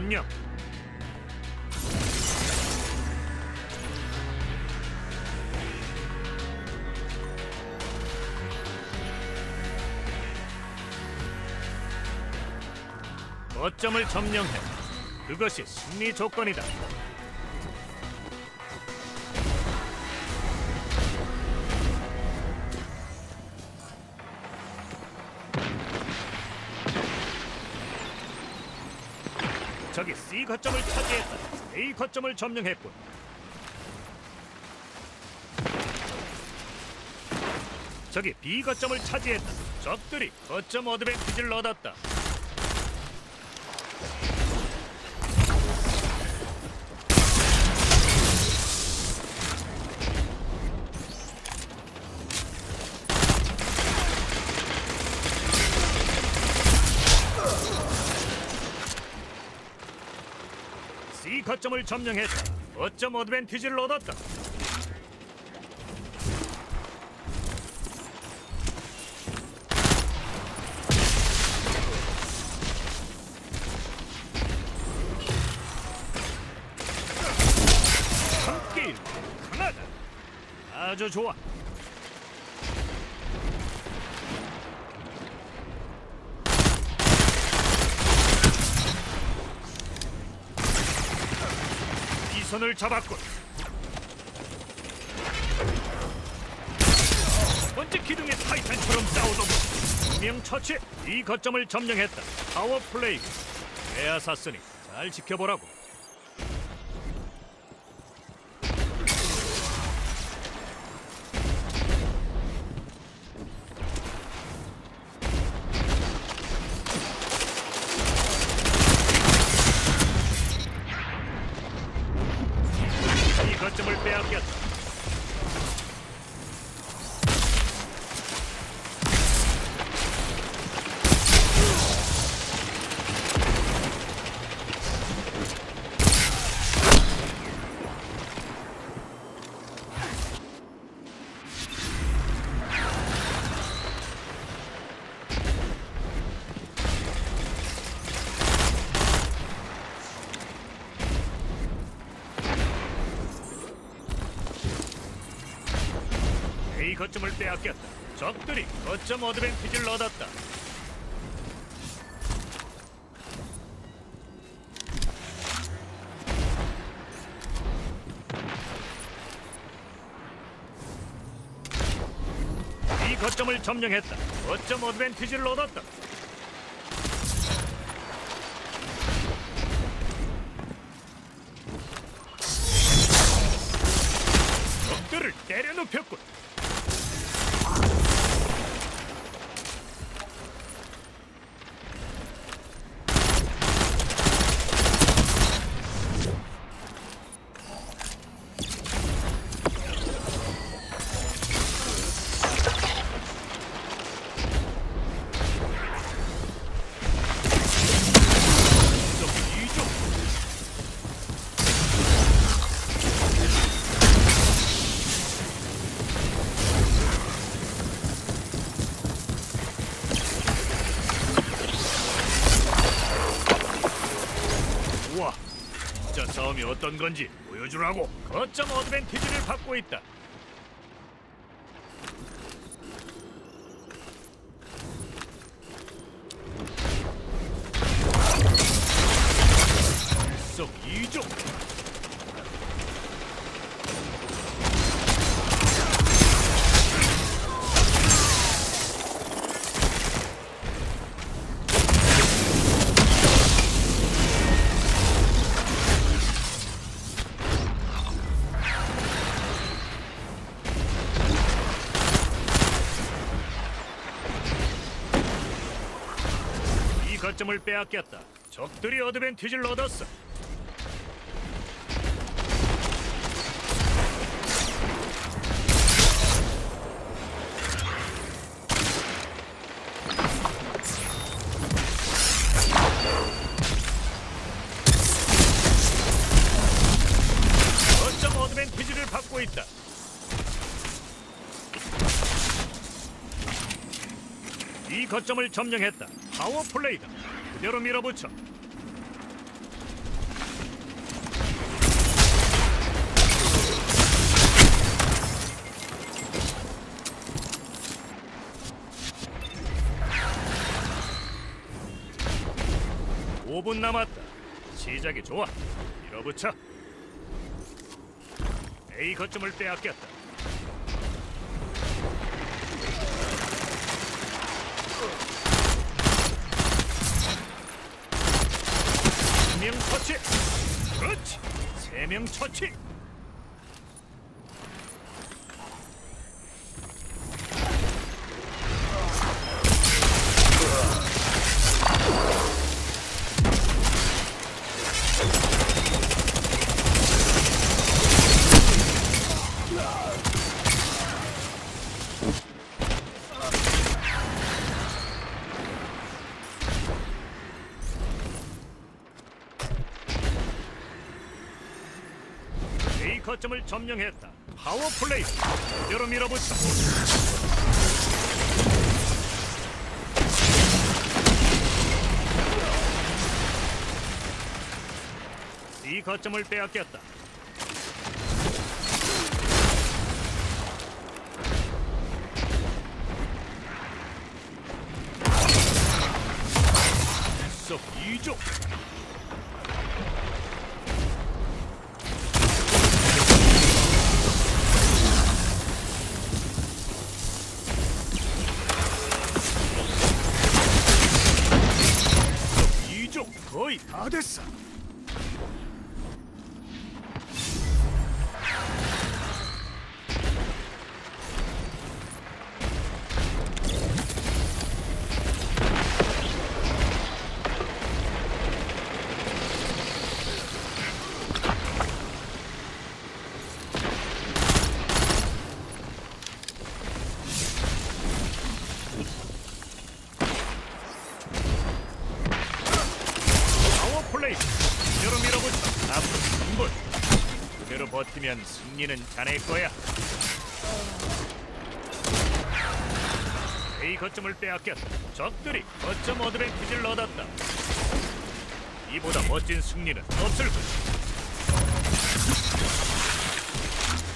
점령. 거점을 점령해. 그것이 승리 조건이다. 저기 C 거점을 차지했다. A 거점을 점령했군. 저기 B 거점을 차지했다. 적들이 거점 어드밴티지를 얻었다. C 거점을 점령했다. 거점 어드밴티지를 얻었다. 함께 강하다. 아주 좋아. 선을 잡았군. 번째 기둥의 타이탄처럼 싸우더군. 분명 처치. 이 거점을 점령했다. 파워 플레이. 에아사스니 잘 지켜보라고. 거점을 빼앗겼다. A 거점을 빼앗겼다. 적들이 거점 어드밴티지를 얻었다. B 거점을 점령했다. 거점 어드밴티지를 얻었다. 적들을 때려눕혔군. 우와, 진짜 싸움이 어떤 건지 보여주라고. 거점 어드밴티지를 받고 있다. 일석이조. 거점을 빼앗겼다. 적들이 어드밴티지를 얻었어. 거점 어드밴티지를 받고 있다. 이 거점을 점령했다. 파워 플레이다. 그대로 밀어붙여. 5분 남았다. 시작이 좋아. 밀어붙여. A 거점을 빼앗겼다. 한 명 처치. 그렇지. 3명 처치. A 거점을 점령했다. 파워 플레이. 그대로 밀어붙여. B 거점을 빼앗겼다. 속 2조. 거의 다 됐어. 플레이. 그대로 밀어붙여. 앞으로 3분. 그대로 버티면 승리는 자네 거야. A 거점을 빼앗겼다. 적들이 거점 어드밴티지를 얻었다. 이보다 멋진 승리는 없을 것이다.